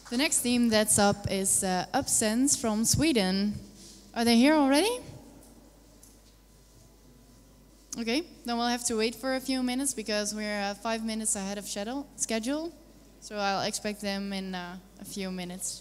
The next team that's up is Upsense from Sweden. Are they here already? Okay, then we'll have to wait for a few minutes because we're 5 minutes ahead of schedule. So I'll expect them in a few minutes.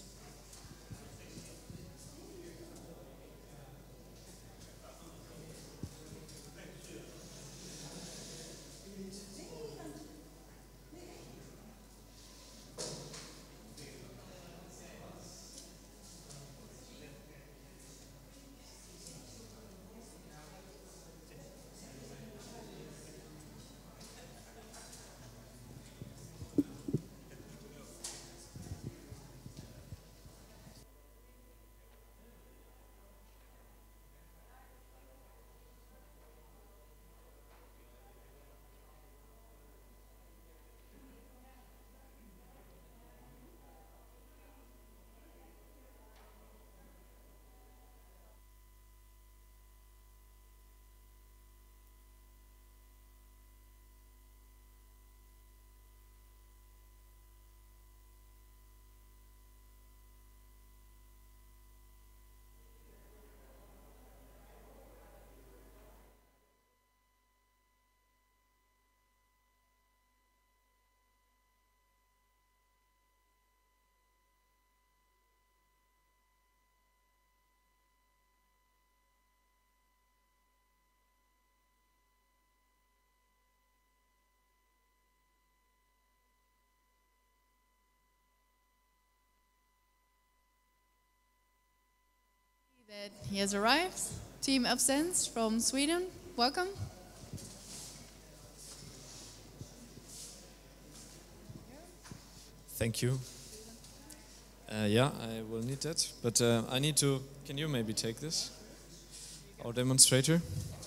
That he has arrived. Team Upsense from Sweden, welcome. Thank you. Yeah, I will need that, but I need to, can you maybe take this? Our demonstrator.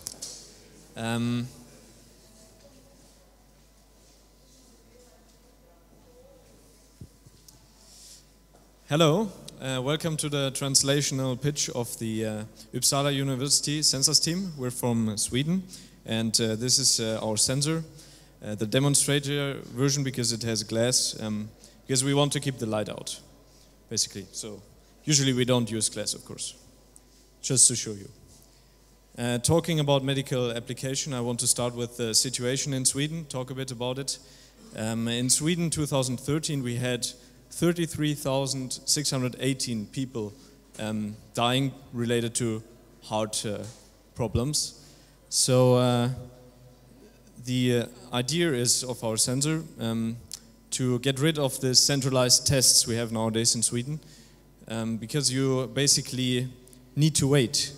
Hello. Welcome to the translational pitch of the Uppsala University Sensors team. We're from Sweden, and this is our sensor, the demonstrator version because it has glass, because we want to keep the light out, basically. So usually we don't use glass, of course, just to show you. Talking about medical application, I want to start with the situation in Sweden, talk a bit about it. In Sweden, 2013, we had 33,618 people dying related to heart problems. So the idea is of our sensor to get rid of the centralized tests we have nowadays in Sweden, because you basically need to wait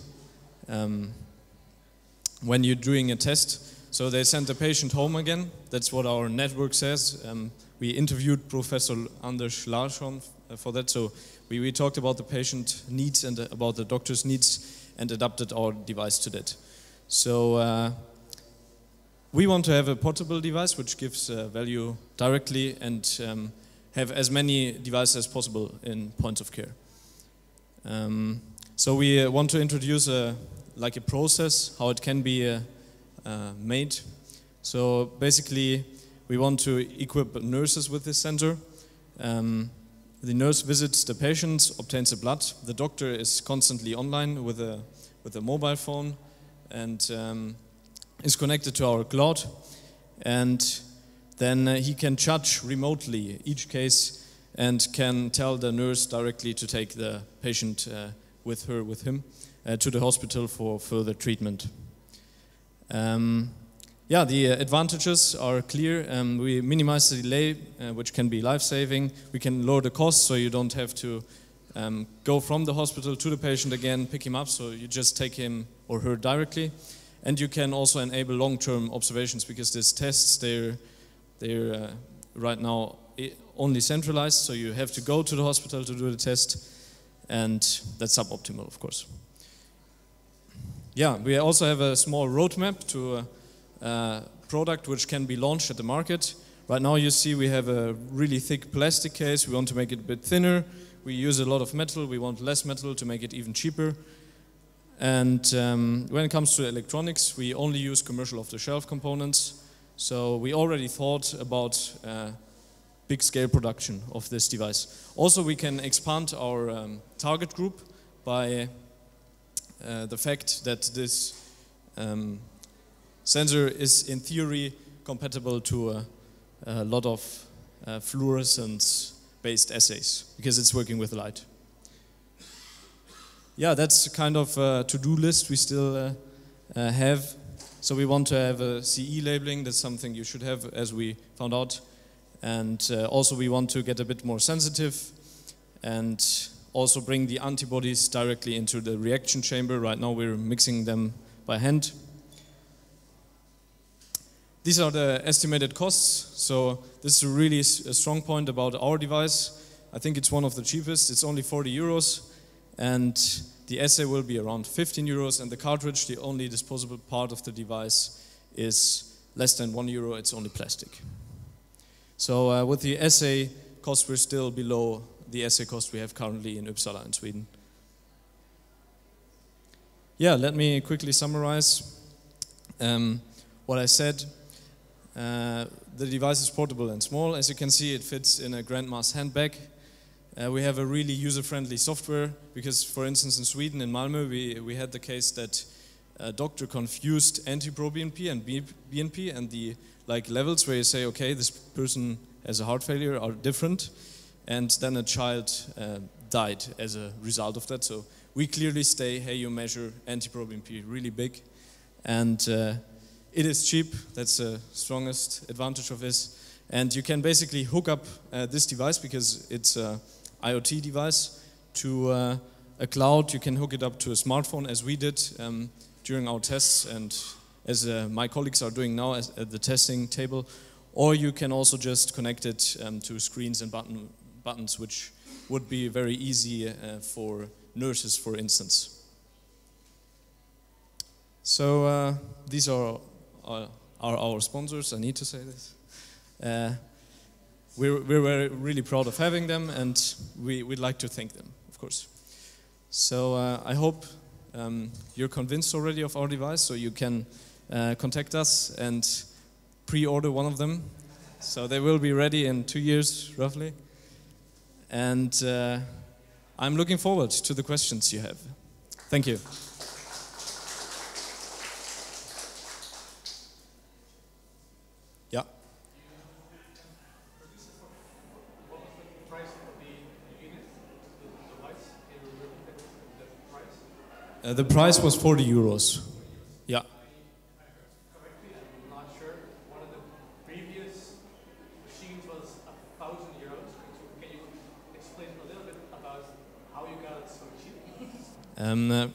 when you're doing a test. So they send the patient home again. That's what our network says. We interviewed Professor Anders Larsson for that, so we talked about the patient needs and about the doctor's needs and adapted our device to that. So we want to have a portable device which gives value directly and have as many devices as possible in points of care. So we want to introduce like a process, how it can be made. So basically, we want to equip nurses with this sensor. The nurse visits the patients, obtains the blood. The doctor is constantly online with a mobile phone and is connected to our cloud. And then he can judge remotely each case and can tell the nurse directly to take the patient with him to the hospital for further treatment. Yeah, the advantages are clear. We minimize the delay, which can be life-saving. We can lower the cost, so you don't have to go from the hospital to the patient again, pick him up, so you just take him or her directly. And you can also enable long-term observations, because these tests, they're right now only centralized, so you have to go to the hospital to do the test, and that's suboptimal, of course. Yeah, we also have a small roadmap to product which can be launched at the market. Right now you see we have a really thick plastic case. We want to make it a bit thinner. We use a lot of metal. We want less metal to make it even cheaper. And when it comes to electronics, we only use commercial off-the-shelf components. So we already thought about big scale production of this device. Also, we can expand our target group by the fact that this sensor is in theory compatible to a lot of fluorescence-based assays because it's working with light. Yeah, that's kind of a to-do list we still have. So we want to have a CE labeling. That's something you should have, as we found out. And also we want to get a bit more sensitive and also bring the antibodies directly into the reaction chamber. Right now we're mixing them by hand. These are the estimated costs. So this is really a strong point about our device. I think it's one of the cheapest. It's only 40 euros. And the assay will be around 15 euros. And the cartridge, the only disposable part of the device, is less than 1 euro. It's only plastic. So with the assay cost, we're still below the assay cost we have currently in Uppsala in Sweden. Yeah, let me quickly summarize what I said. The device is portable and small. As you can see, it fits in a grandma's handbag. We have a really user-friendly software because, for instance, in Sweden, in Malmö, we had the case that a doctor confused anti-proBNP and BNP, and the levels where you say, okay, this person has a heart failure are different, and then a child died as a result of that. So we clearly say, hey, you measure anti-proBNP really big, and it is cheap. That's the strongest advantage of this. And you can basically hook up this device, because it's an IoT device, to a cloud. You can hook it up to a smartphone, as we did during our tests, and as my colleagues are doing now at the testing table. Or you can also just connect it to screens and buttons, which would be very easy for nurses, for instance. So these are our sponsors. I need to say this. We're really proud of having them, and we'd like to thank them, of course. So I hope you're convinced already of our device, so you can contact us and pre-order one of them. So they will be ready in 2 years, roughly. And I'm looking forward to the questions you have. Thank you. Yeah. The price was 40 euros. Yeah. Correctly, I'm not sure. One of the previous machines was 1,000 euros. Can you explain a little bit about how you got it so cheap?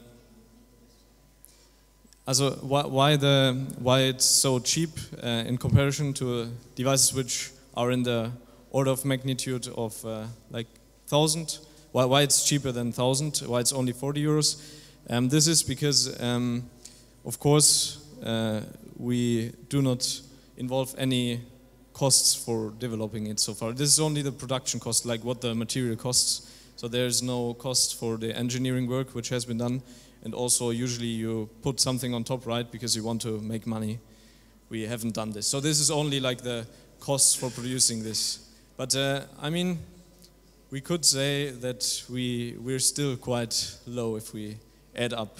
Also why it's so cheap in comparison to devices which are in the order of magnitude of like 1,000. Why it's cheaper than 1,000? Why it's only 40 euros? This is because, of course, we do not involve any costs for developing it so far. This is only the production cost, like what the material costs. So there's no cost for the engineering work which has been done. And also, usually you put something on top, right, because you want to make money. We haven't done this. So this is only like the costs for producing this. But I mean, we could say that we're still quite low if we add up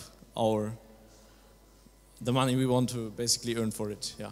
the money we want to basically earn for it. Yeah.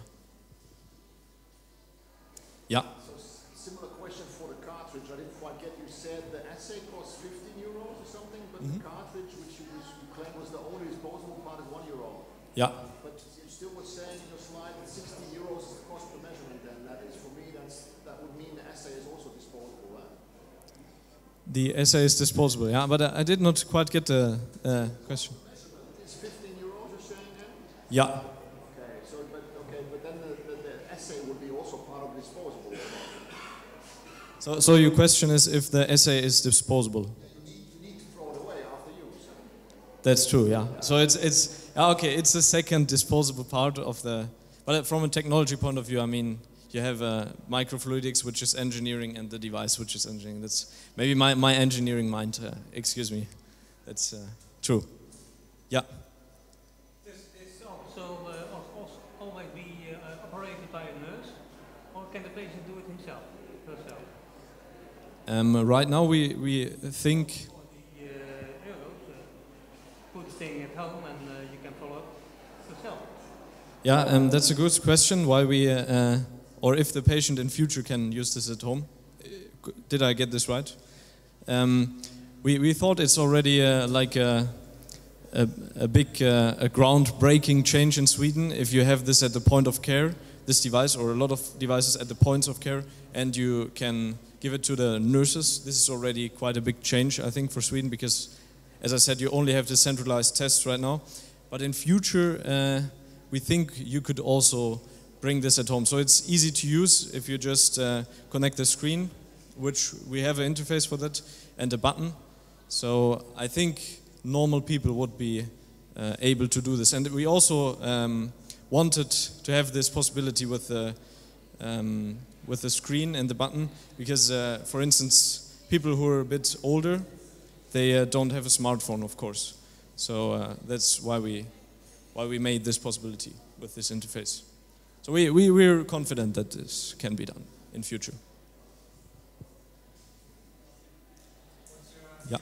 Yeah. So similar question for the cartridge. I didn't quite get. You said the assay costs 15 euros or something, but the cartridge, which you claimed was the only disposable part, is 1 euro. Yeah. But you still were saying in your slide that 60 euros is the cost per measurement. Then that is, for me, that would mean the assay is also disposable. Right? The assay is disposable. Yeah, but I did not quite get the question. Is 15 euros you're saying then? Yeah. But then the assay would be also part of the disposable. So your question is if the assay is disposable. You need to throw it away after use. That's true. Yeah. So it's okay. It's the second disposable part of the. But from a technology point of view, I mean, you have microfluidics, which is engineering, and the device, which is engineering. That's maybe my engineering mind. Excuse me. That's true. Yeah. This also always be operated by a nurse, or can the patient do it himself? Herself? Right now we think. Good staying at home and you can follow up yourself. Yeah, that's a good question. Why we, or if the patient in future can use this at home. Did I get this right? We thought it's already like a big, a groundbreaking change in Sweden if you have this at the point of care, this device, or a lot of devices at the points of care, and you can give it to the nurses. This is already quite a big change, I think, for Sweden, because, as I said, you only have the centralized tests right now. But in future, we think you could also bring this at home. So it's easy to use if you just connect the screen, which we have an interface for that, and a button. So I think normal people would be able to do this. And we also wanted to have this possibility with the screen and the button, because, for instance, people who are a bit older, they don't have a smartphone, of course. So that's why we made this possibility with this interface. So we're confident that this can be done in future. Yeah.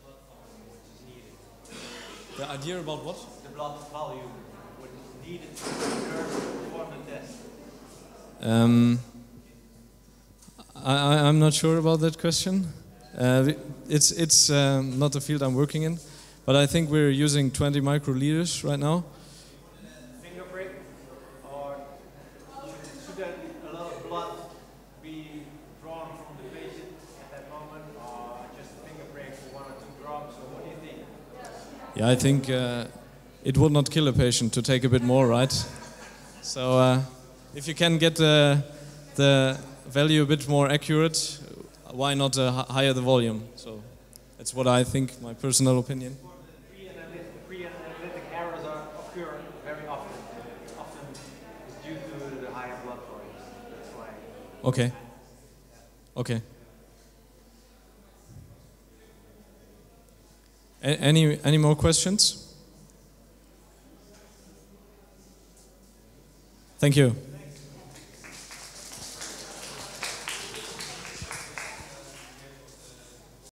The idea about what? The blood volume, what is needed to perform the test. I'm not sure about that question. It's not a field I'm working in, but I think we're using 20 microliters right now. Finger prick, or should a lot of blood be drawn from the patient at that moment, or just a finger prick for 1 or 2 drops, or what do you think? Yeah, I think it would not kill a patient to take a bit more, right? So if you can get the value a bit more accurate, why not higher the volume? So that's what I think, my personal opinion. Pre-analytic errors occur very often. Often it's due to the higher blood volumes. That's why. Okay. Okay. Any more questions? Thank you.